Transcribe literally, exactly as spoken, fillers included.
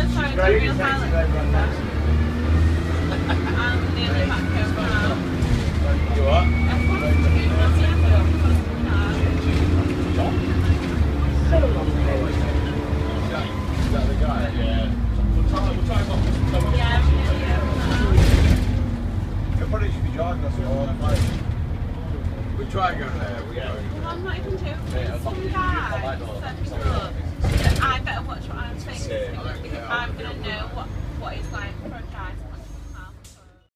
sorry, it's a real pilot. I'm nearly back home now. You what? I wanted to go to So long ago. Is that the guy? Yeah. We'll try, we'll try not to slow up. Yeah, I'm nearly home now. You probably should be driving us all the way. We'll try and go there. We go. Well, I'm not even joking. Yeah, Some guy said to us that I better watch what I'm saying if I'm going to know what, what it's like for a